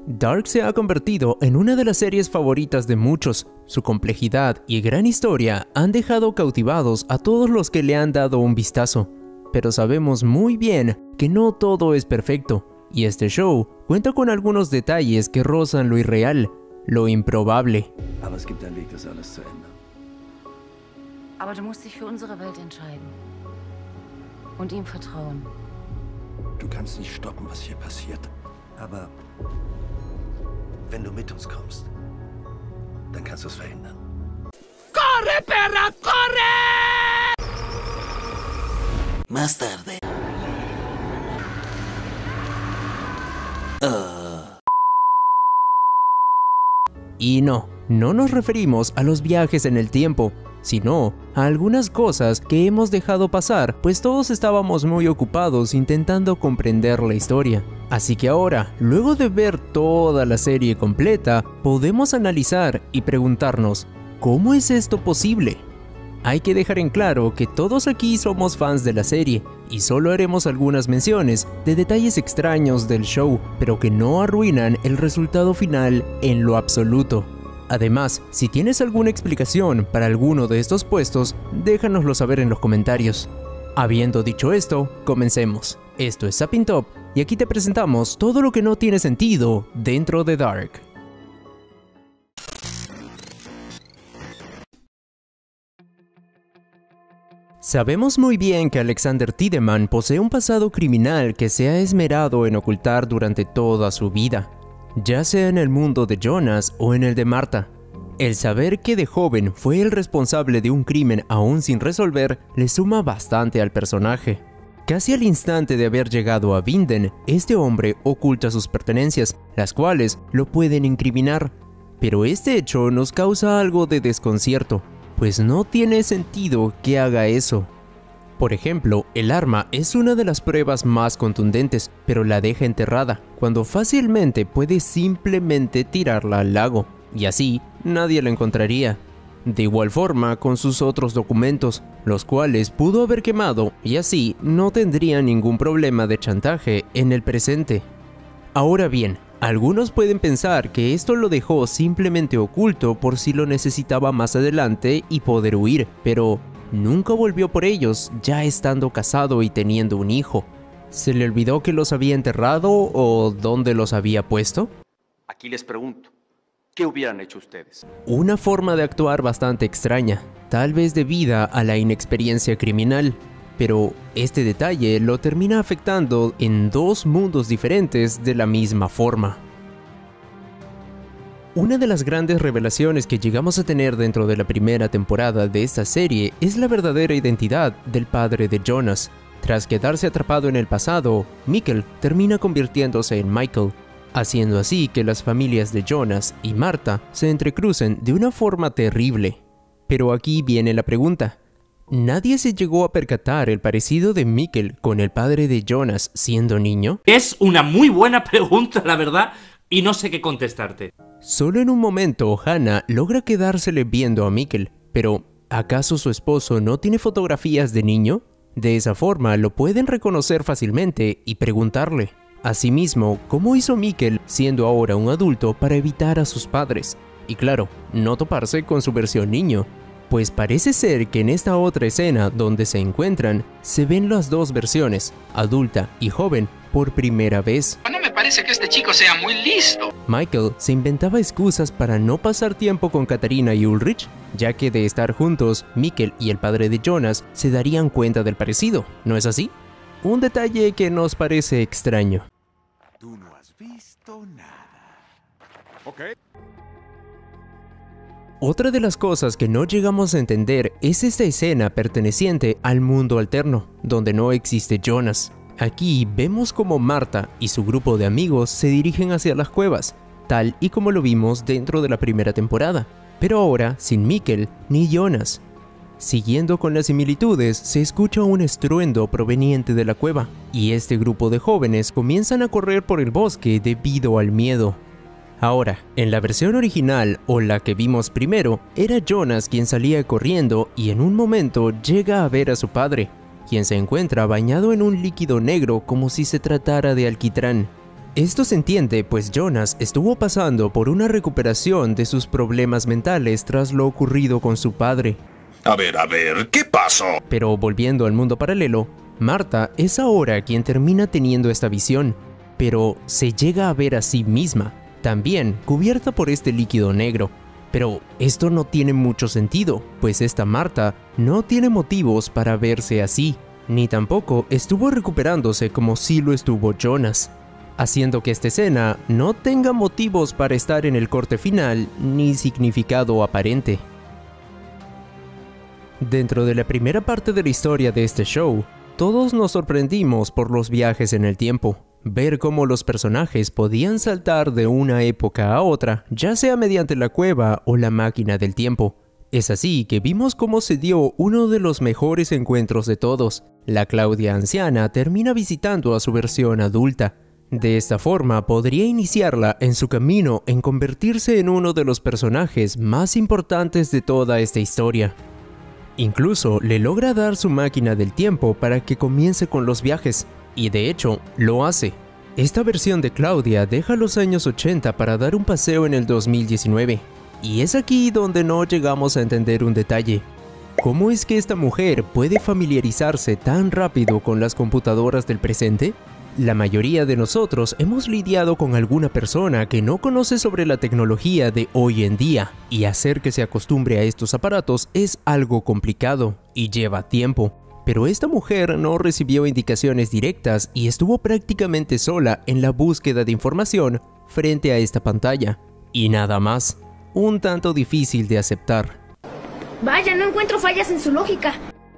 Dark se ha convertido en una de las series favoritas de muchos. Su complejidad y gran historia han dejado cautivados a todos los que le han dado un vistazo. Pero sabemos muy bien que no todo es perfecto, y este show cuenta con algunos detalles que rozan lo irreal, lo improbable. Aber es gibt einen Weg, das alles zu ändern. Aber du musst dich für unsere Welt entscheiden. Und ihm vertrauen. Du kannst nicht stoppen, was hier passiert. Aber wenn du mit uns kommst, dann kannst du es verhindern. ¡Corre, perra, corre! Más tarde. Y no nos referimos a los viajes en el tiempo, sino a algunas cosas que hemos dejado pasar, pues todos estábamos muy ocupados intentando comprender la historia. Así que ahora, luego de ver toda la serie completa, podemos analizar y preguntarnos, ¿cómo es esto posible? Hay que dejar en claro que todos aquí somos fans de la serie, y solo haremos algunas menciones de detalles extraños del show, pero que no arruinan el resultado final en lo absoluto. Además, si tienes alguna explicación para alguno de estos puestos, déjanoslo saber en los comentarios. Habiendo dicho esto, comencemos. Esto es Zapping Top, y aquí te presentamos todo lo que no tiene sentido dentro de Dark. Sabemos muy bien que Alexander Tiedemann posee un pasado criminal que se ha esmerado en ocultar durante toda su vida, ya sea en el mundo de Jonas o en el de Marta. El saber que de joven fue el responsable de un crimen aún sin resolver le suma bastante al personaje. Casi al instante de haber llegado a Vinden, este hombre oculta sus pertenencias, las cuales lo pueden incriminar. Pero este hecho nos causa algo de desconcierto, pues no tiene sentido que haga eso. Por ejemplo, el arma es una de las pruebas más contundentes, pero la deja enterrada, cuando fácilmente puede simplemente tirarla al lago, y así nadie la encontraría. De igual forma con sus otros documentos, los cuales pudo haber quemado, y así no tendría ningún problema de chantaje en el presente. Ahora bien, algunos pueden pensar que esto lo dejó simplemente oculto por si lo necesitaba más adelante y poder huir, pero nunca volvió por ellos ya estando casado y teniendo un hijo. ¿Se le olvidó que los había enterrado o dónde los había puesto? Aquí les pregunto, ¿qué hubieran hecho ustedes? Una forma de actuar bastante extraña, tal vez debida a la inexperiencia criminal. Pero este detalle lo termina afectando en dos mundos diferentes de la misma forma. Una de las grandes revelaciones que llegamos a tener dentro de la primera temporada de esta serie es la verdadera identidad del padre de Jonas. Tras quedarse atrapado en el pasado, Mikkel termina convirtiéndose en Michael, haciendo así que las familias de Jonas y Marta se entrecrucen de una forma terrible. Pero aquí viene la pregunta. ¿Nadie se llegó a percatar el parecido de Mikkel con el padre de Jonas siendo niño? Es una muy buena pregunta, la verdad, y no sé qué contestarte. Solo en un momento Hannah logra quedársele viendo a Mikkel, pero ¿acaso su esposo no tiene fotografías de niño? De esa forma lo pueden reconocer fácilmente y preguntarle. Asimismo, ¿cómo hizo Mikkel siendo ahora un adulto para evitar a sus padres? Y claro, no toparse con su versión niño. Pues parece ser que en esta otra escena donde se encuentran, se ven las dos versiones, adulta y joven, por primera vez. No me parece que este chico sea muy listo. Michael se inventaba excusas para no pasar tiempo con Katarina y Ulrich, ya que de estar juntos, Mikkel y el padre de Jonas se darían cuenta del parecido, ¿no es así? Un detalle que nos parece extraño. Tú no has visto nada. Ok. Otra de las cosas que no llegamos a entender es esta escena perteneciente al mundo alterno, donde no existe Jonas. Aquí vemos como Marta y su grupo de amigos se dirigen hacia las cuevas, tal y como lo vimos dentro de la primera temporada, pero ahora sin Mikkel ni Jonas. Siguiendo con las similitudes, se escucha un estruendo proveniente de la cueva, y este grupo de jóvenes comienzan a correr por el bosque debido al miedo. Ahora, en la versión original, o la que vimos primero, era Jonas quien salía corriendo y en un momento llega a ver a su padre, quien se encuentra bañado en un líquido negro como si se tratara de alquitrán. Esto se entiende, pues Jonas estuvo pasando por una recuperación de sus problemas mentales tras lo ocurrido con su padre. A ver, ¿qué pasó? Pero volviendo al mundo paralelo, Marta es ahora quien termina teniendo esta visión, pero se llega a ver a sí misma, también cubierta por este líquido negro. Pero esto no tiene mucho sentido, pues esta Marta no tiene motivos para verse así, ni tampoco estuvo recuperándose como sí lo estuvo Jonas, haciendo que esta escena no tenga motivos para estar en el corte final ni significado aparente. Dentro de la primera parte de la historia de este show, todos nos sorprendimos por los viajes en el tiempo, ver cómo los personajes podían saltar de una época a otra, ya sea mediante la cueva o la máquina del tiempo. Es así que vimos cómo se dio uno de los mejores encuentros de todos. La Claudia anciana termina visitando a su versión adulta. De esta forma podría iniciarla en su camino en convertirse en uno de los personajes más importantes de toda esta historia. Incluso le logra dar su máquina del tiempo para que comience con los viajes, y de hecho lo hace. Esta versión de Claudia deja los años 80 para dar un paseo en el 2019, y es aquí donde no llegamos a entender un detalle. ¿Cómo es que esta mujer puede familiarizarse tan rápido con las computadoras del presente? La mayoría de nosotros hemos lidiado con alguna persona que no conoce sobre la tecnología de hoy en día, y hacer que se acostumbre a estos aparatos es algo complicado y lleva tiempo. Pero esta mujer no recibió indicaciones directas y estuvo prácticamente sola en la búsqueda de información frente a esta pantalla. Y nada más, un tanto difícil de aceptar. Vaya, no encuentro fallas en su lógica.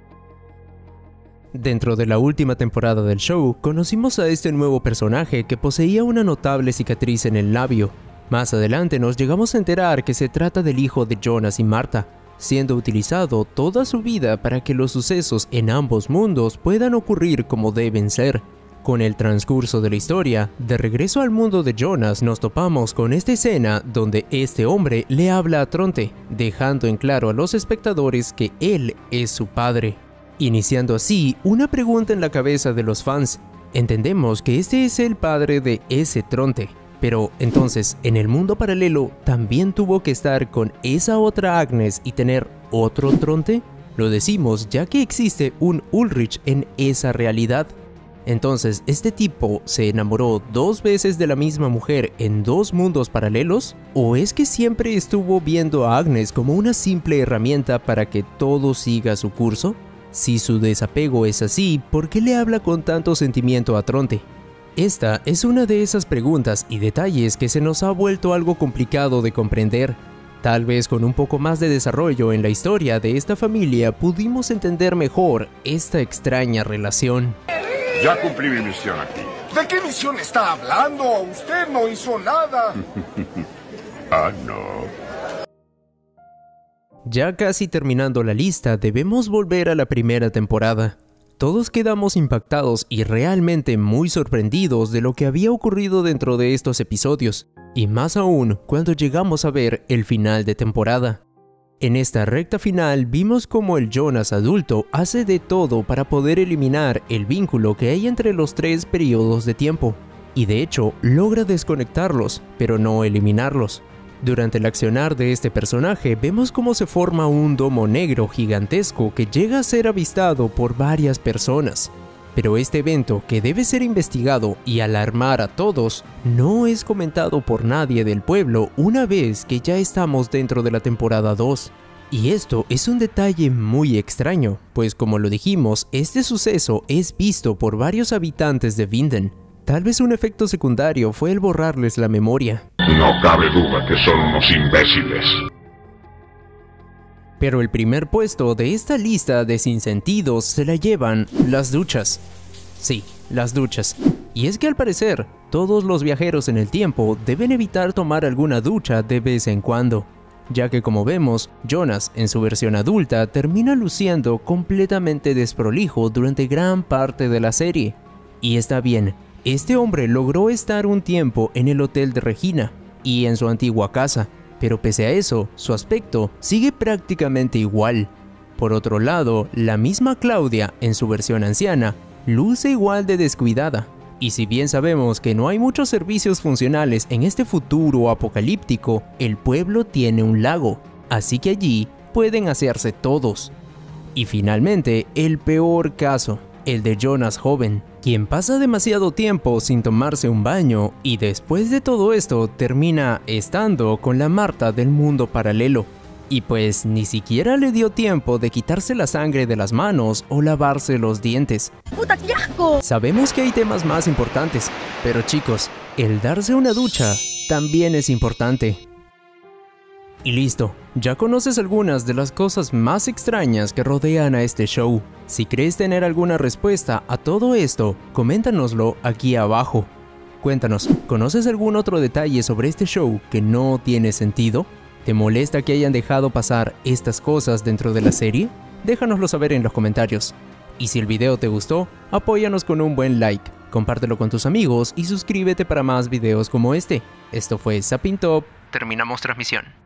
Dentro de la última temporada del show, conocimos a este nuevo personaje que poseía una notable cicatriz en el labio. Más adelante nos llegamos a enterar que se trata del hijo de Jonas y Marta, siendo utilizado toda su vida para que los sucesos en ambos mundos puedan ocurrir como deben ser. Con el transcurso de la historia, de regreso al mundo de Jonas nos topamos con esta escena donde este hombre le habla a Tronte, dejando en claro a los espectadores que él es su padre. Iniciando así una pregunta en la cabeza de los fans. Entendemos que este es el padre de ese Tronte, pero entonces en el mundo paralelo también tuvo que estar con esa otra Agnes y tener otro Tronte. Lo decimos ya que existe un Ulrich en esa realidad. Entonces, ¿este tipo se enamoró 2 veces de la misma mujer en 2 mundos paralelos? ¿O es que siempre estuvo viendo a Agnes como una simple herramienta para que todo siga su curso? Si su desapego es así, ¿por qué le habla con tanto sentimiento a Tronte? Esta es una de esas preguntas y detalles que se nos ha vuelto algo complicado de comprender. Tal vez con un poco más de desarrollo en la historia de esta familia pudimos entender mejor esta extraña relación. Ya cumplí mi misión aquí. ¿De qué misión está hablando? Usted no hizo nada. No. Ya casi terminando la lista, debemos volver a la primera temporada. Todos quedamos impactados y realmente muy sorprendidos de lo que había ocurrido dentro de estos episodios, y más aún cuando llegamos a ver el final de temporada. En esta recta final vimos cómo el Jonas adulto hace de todo para poder eliminar el vínculo que hay entre los 3 periodos de tiempo, y de hecho logra desconectarlos, pero no eliminarlos. Durante el accionar de este personaje vemos cómo se forma un domo negro gigantesco que llega a ser avistado por varias personas. Pero este evento, que debe ser investigado y alarmar a todos, no es comentado por nadie del pueblo una vez que ya estamos dentro de la temporada 2. Y esto es un detalle muy extraño, pues como lo dijimos, este suceso es visto por varios habitantes de Vinden. Tal vez un efecto secundario fue el borrarles la memoria. No cabe duda que son unos imbéciles. Pero el primer puesto de esta lista de sinsentidos se la llevan las duchas. Sí, las duchas. Y es que al parecer, todos los viajeros en el tiempo deben evitar tomar alguna ducha de vez en cuando, ya que como vemos, Jonas en su versión adulta termina luciendo completamente desprolijo durante gran parte de la serie. Y está bien, este hombre logró estar un tiempo en el hotel de Regina y en su antigua casa, pero pese a eso, su aspecto sigue prácticamente igual. Por otro lado, la misma Claudia, en su versión anciana, luce igual de descuidada, Y si bien sabemos que no hay muchos servicios funcionales en este futuro apocalíptico, el pueblo tiene un lago, así que allí pueden asearse todos. Y finalmente, el peor caso, el de Jonas joven, quien pasa demasiado tiempo sin tomarse un baño y después de todo esto termina estando con la Marta del mundo paralelo. Y pues ni siquiera le dio tiempo de quitarse la sangre de las manos o lavarse los dientes. ¡Puta, qué asco! Sabemos que hay temas más importantes, pero chicos, el darse una ducha también es importante. Y listo, ya conoces algunas de las cosas más extrañas que rodean a este show. Si crees tener alguna respuesta a todo esto, coméntanoslo aquí abajo. Cuéntanos, ¿conoces algún otro detalle sobre este show que no tiene sentido? ¿Te molesta que hayan dejado pasar estas cosas dentro de la serie? Déjanoslo saber en los comentarios. Y si el video te gustó, apóyanos con un buen like, compártelo con tus amigos y suscríbete para más videos como este. Esto fue Zapping Top, terminamos transmisión.